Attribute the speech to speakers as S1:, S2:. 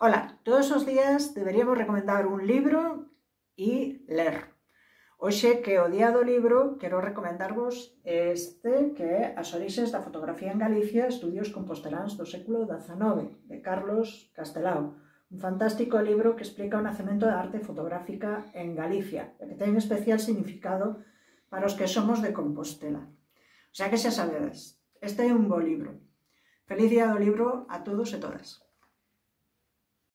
S1: Ola, todos os días deberíamos recomendar un libro e ler. Hoxe, que é o día do libro, quero recomendarvos este, que é As orixes da fotografía en Galicia, estudios composteláns do século XIX, de Carlos Castelao. Un fantástico libro que explica o nacemento da arte fotográfica en Galicia, e que ten especial significado para os que somos de Compostela. O sea que xa sabedes, este é un bo libro. Feliz día do libro a todos e todas.